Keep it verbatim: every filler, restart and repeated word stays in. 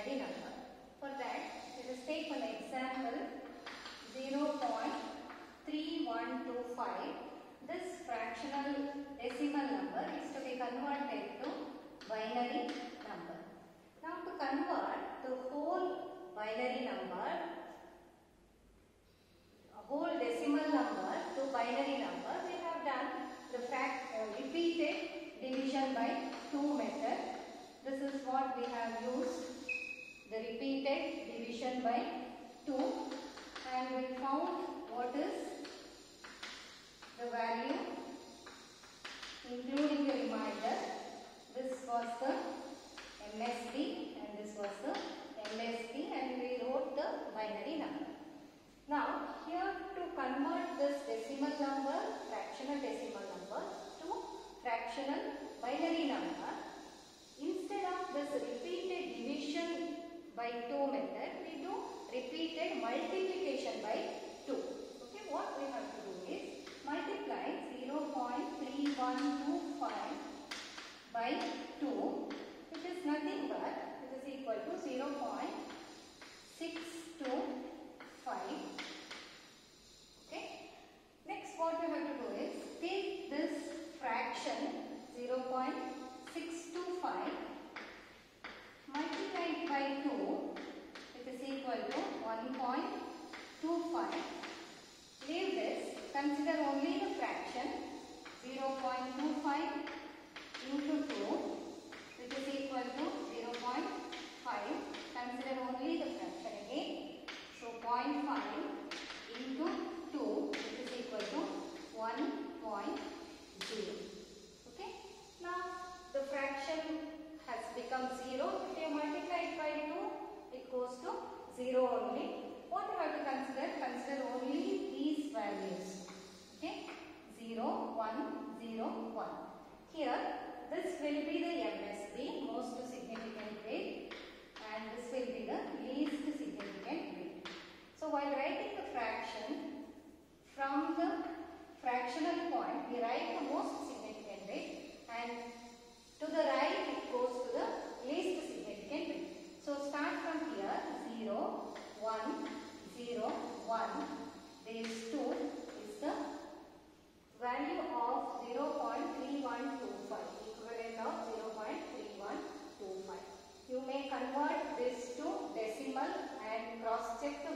binary number. For that, let us take an example zero point three one two five. This fractional decimal number is to be converted to binary number. Now to convert the whole binary number, a whole decimal number to binary number, we have done the frac uh, repeated division by two method. This is what we have used, the repeated division by two, and we found what is the value including the remainder. This was the M S B and this was the M S B, and we wrote the binary number. Now here to convert this decimal number, fractional decimal number to fractional binary number, instead of this repeated division by two method, we do repeated multiplication by two. Okay, what we have to do is multiply zero point three one two five by two, which is nothing but it is equal to zero point six two five. Okay. Next, what we have to do is take this fraction zero point six two five, multiply it by two, it is equal to one point two five. Leave this. Consider only the fraction zero point two five into two, which is equal to zero point five. Consider only the fraction again. So zero point five into two, which is equal to one point zero. Okay. Now the fraction has become zero. If you multiply it by two, it goes to zero only. What you have to consider? Consider only these values. Okay, zero, one, zero, one. Here, this will be the M S B, most significant bit, and this will be the least significant bit. So while writing the fraction, from the fractional point, we write the most significant bit, and to the right it goes to the least significant bit. So start from here, zero, one, zero, one. These two is the value of zero point three one two five, equivalent of zero point three one two five. You may convert this to decimal and cross check the